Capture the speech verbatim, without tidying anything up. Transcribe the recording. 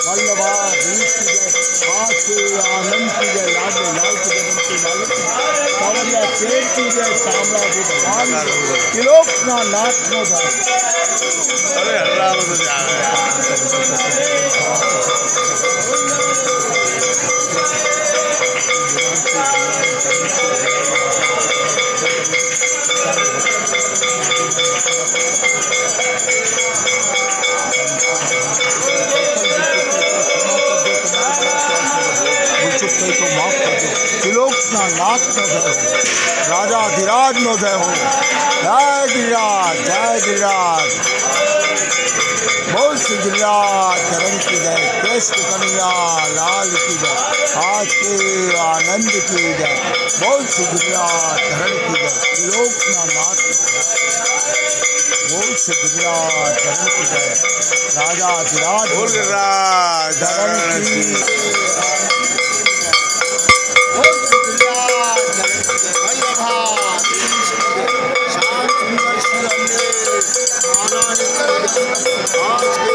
वल्लभा देश की जय, आज के आनंद की जय, लाल लाल के जन्म की मालिक सावरिया शेर की जय, साम्राज्य भगवान त्रिलोकना नाथ नो जय। अरे हल्ला हो तो जा तो माफ कर दो। त्रिलोकना नाथ नो जय हो, राजा धीराज नो जय हो। जय गिरिराज, जय गिरिराज, बोल श्री गिरिराज चरण की जय, कृष्ण कन्हैया लाल की जय, आज के आनंद की जय, बोल श्री गिरिराज चरण की जय। त्रिलोकना नाथ, बोल श्री गिरिराज चरण की जय, राजा धीराज बोल गिरिराज चरण की आज